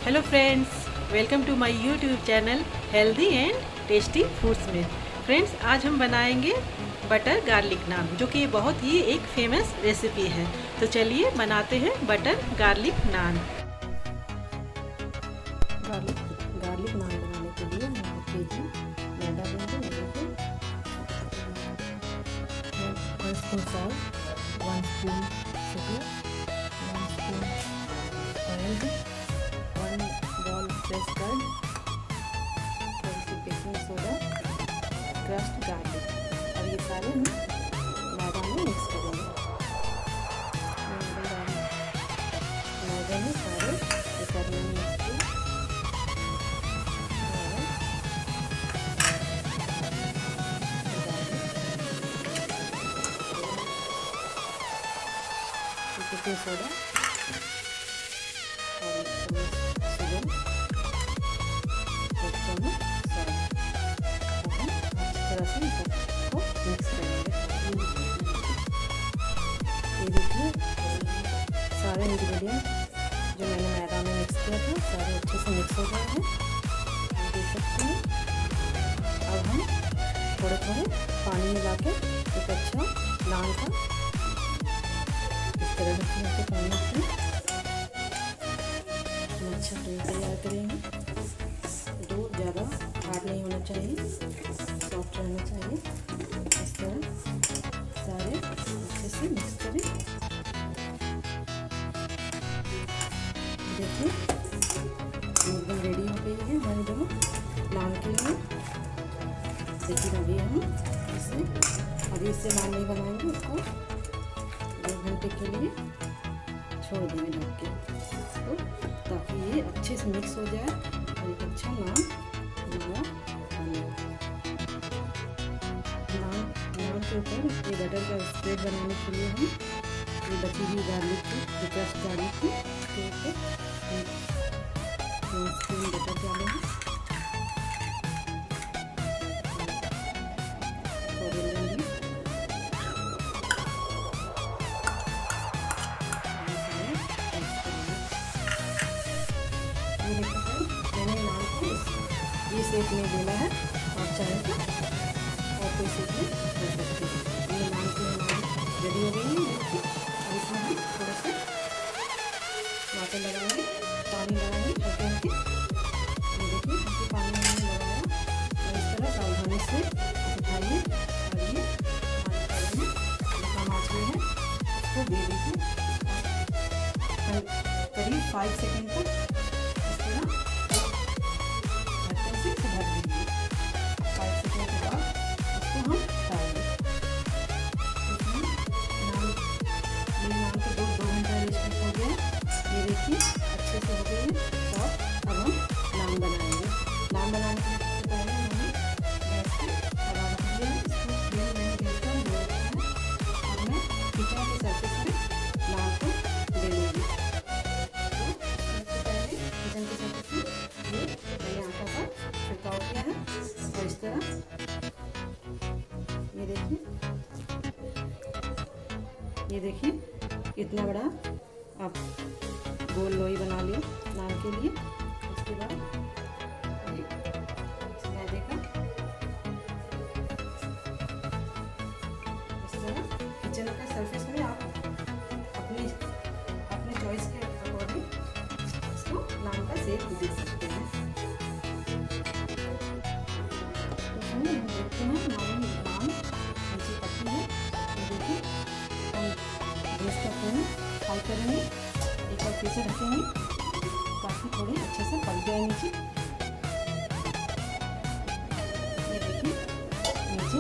Hello friends, welcome to my YouTube channel healthy and tasty foods में। Friends, आज हम बनाएंगे बटर गार्लिक नान, जो कि बहुत ही एक फेमस रेसिपी है। तो चलिए बनाते हैं butter garlic naan. Garlic naan बनाने के लिए हम 1 केजी मैदा लेंगे। 1 spoon salt, 1 spoon sugar, 1 spoon oil, 1 ball fresh curd, थोड़ी सी बेकिंग सोडा, क्रश्ड गार्लिक, और ये सारे हम मैदा में मिक्स करेंगे। मैदे में सारे करने में मिक्स किया। बेकिंग सोडा और 1 चम्मच शुगर, 1 चम्मच सॉल्ट, और हम अच्छी तरह से इसको मिक्स करेंगे। ये देखिए सारे इंग्रेडिएंट जो मैंने मैदा में मिक्स किया था सारे अच्छे से मिक्स हो गए हैं, देख सकते हैं। अब हम थोड़े थोड़े पानी मिला के एक अच्छा नान का इस तरह से पानी से हम अच्छा डो तैयार करेंगे। डो ज़्यादा हार्ड नहीं होना चाहिए, सॉफ्ट रहना चाहिए। इस तरह सारे अच्छे से मिक्स करें। देखिए एकदम रेडी हो गई है हमारी डो नान के लिए। लेकिन अभी हम इससे नान नहीं बनाएंगे, इसको 2 घंटे के लिए छोड़ देंगे ढक के इसको, ताकि ये अच्छे से मिक्स हो जाए और एक अच्छा नान हमारा बने। नान के ऊपर ये बटर का स्प्रेड बनाने के लिए हम ये बची हुई गार्लिक की, जो क्रश्ड गार्लिक की, इसके ऊपर 1 स्पून बटर डालेंगे। मैंने नान को ये शेप में बेला है, आप चाहें तो और कोई शेप में कर सकते हैं। ये नान की हमारी रेडी हो गई है। और इसमें हम थोड़ा सा वाटर लगाएंगे, पानी लगाएंगे हल्के हल्के। ये देखिए हल्के पानी मैंने लगाया और इस तरह सावधानी से उठाइए। और ये कम आंच में है, इसको दे दीजिए करीब 5 सेकेंड तक। इस तरह ढक्कन से ढक दीजिए। 5 सेकेंड के बाद इसको हम उठाएंगे। ये नान को 2 घंटा रेस्ट हो गया। ये देखिए अच्छे से हो गई है सॉफ्ट। अब हम नान बनाएंगे। नान बनाने से पहले हमने गैस पे तवा रख दिया है। इसको फ्लेम मैंने गैस का लो रखा है। अब मैं किचन के सरफेस में नान को ले लूँगी। तो इससे पहले किचन के सरफेस में ये मैंने आटा का छिड़काव किया है और इस तरह ये देखिए इतना बड़ा आप गोल लोई बना लिया नान के लिए। उसके बाद मैदे का इस तरह किचन का सरफेस में आप अपने चॉइस के अकॉर्डिंग इसको नान का शेप दे सकते हैं। तो हम देखते हैं हमारी नान नीचे पकी है। तो देखिए हम गैस का फ्लेम हाई करेंगे, एक बार फिर से रखेंगे ताकि थोड़ी अच्छे से पक जाए नीचे। ये देखिए नीचे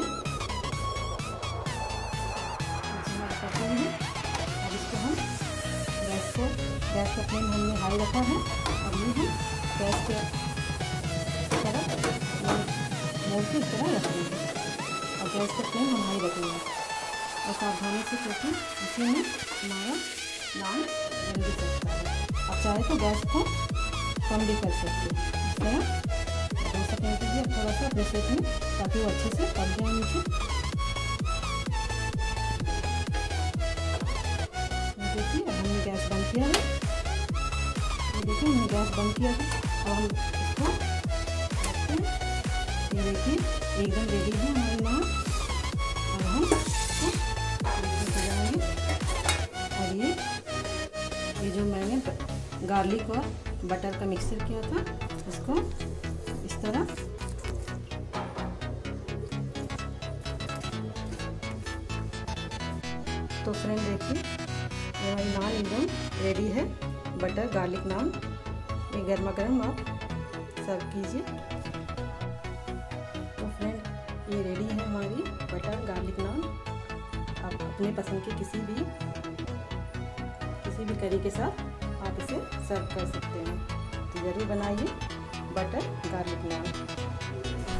हमारी पक गई है। अब इसको हम गैस का फ्लेम हमने हाई रखा है। अब ये हम गैस के तरफ मोड़ के इस तरह रख देंगे और गैस का फ्लेम हम हाई रखेंगे और सावधानी से, क्योंकि इसी में हमारा नान जल भी सकता है। आप चाहे तो गैस को कम भी कर सकते हैं। इस तरह 2 सेकेंड के लिए थोड़ा सा अपने शेप में, ताकि वो अच्छे से पक जाए नीचे। देखिए अब हमने गैस बंद किया है। देखिए हमने गैस बंद किया था। अब हम इसको रखते हैं। ये देखिए एकदम रेडी है हमारी नान। और हम इसको सजाएंगे। और ये जो मैंने गार्लिक और बटर का मिक्सचर किया था उसको इस तरह तो फ्रेंड देखिए ये हमारी नान एकदम रेडी है। बटर गार्लिक नान, ये गर्मा गर्म आप सर्व कीजिए। तो फ्रेंड ये रेडी है हमारी बटर गार्लिक नान। आप अपने पसंद के किसी भी करी के साथ आप इसे सर्व कर सकते हैं। तो ज़रूर बनाइए बटर गार्लिक नान।